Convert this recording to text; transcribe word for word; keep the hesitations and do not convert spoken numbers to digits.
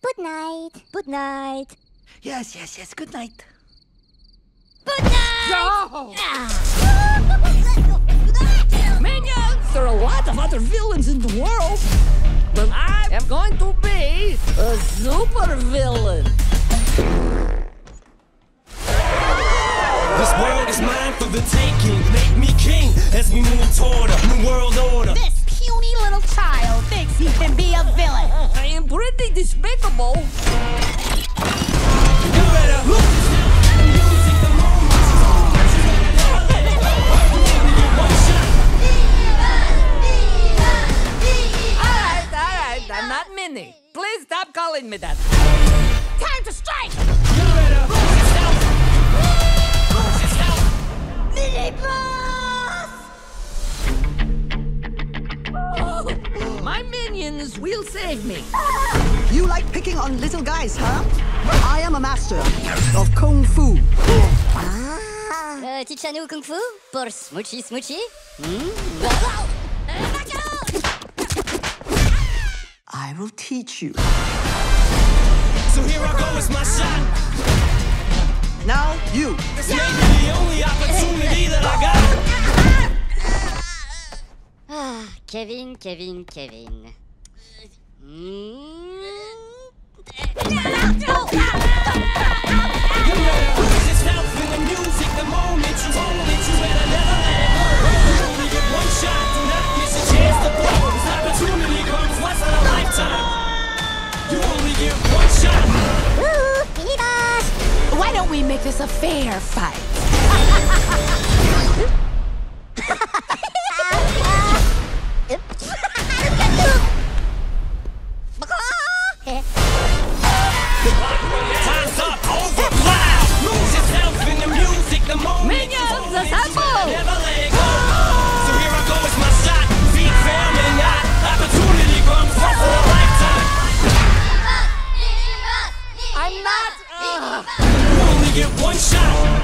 Good night. Good night. Yes, yes, yes. Good night. Good night! No! Minions! There are a lot of other villains in the world, but I am going to be a super villain. This world is mine for the taking. Make me king as we move toward a new world order. This puny little child thinks he can be a villain. I am pretty despicable. You better look. Alright, alright, I'm not Minnie. Please stop calling me that. Time to strike! You better lose yourself. Lose yourself. Mini boss! My minions will save me. You like picking on little guys, huh? I am a master of Kung Fu. Euh, teach-nous Kung Fu pour Smoochy Smoochy? I will teach you. So here I go, it's my shot. Now you. This may be the only opportunity that I got. Ah, Kevin, Kevin, Kevin. Mm. You better lose yourself in the music the moment you own it. You better never let it go. You only get one shot, do not miss a chance to blow. This opportunity comes once in a lifetime. You only get one shot. Ooh, Mini Boss! Why don't we make this a fair fight? Time's up, over, loud. Lose yourself in the music the moment Minions, you own it. assemble! Never let it go. So here I go, it's my shot. Feet family, not opportunity comes once in a lifetime. I'm not. Uh... You only get one shot.